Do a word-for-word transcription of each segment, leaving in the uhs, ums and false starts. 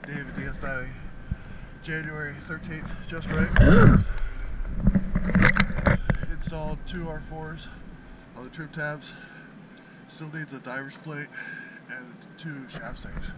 David Diaz Diving, January thirteenth, just right. Installed two R fours on the trim tabs. Still needs a diver's plate and two shaft sinks.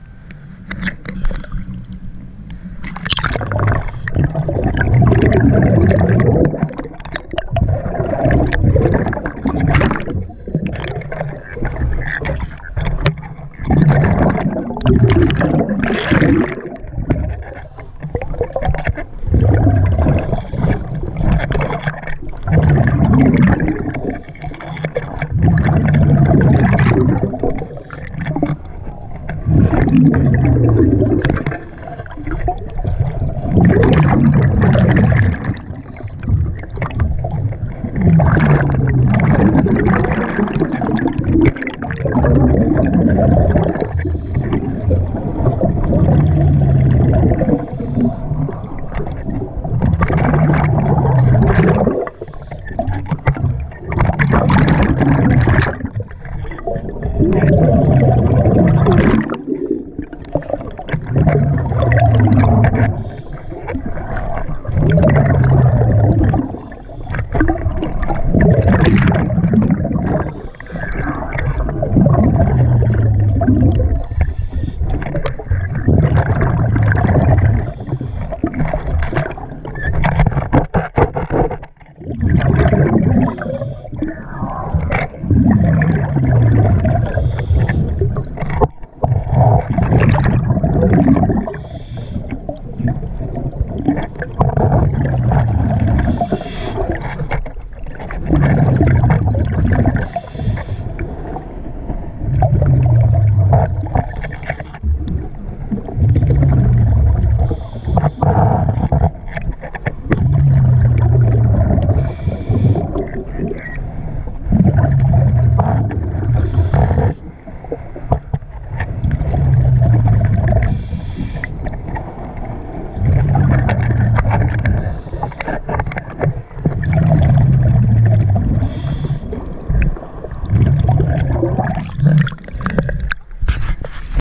You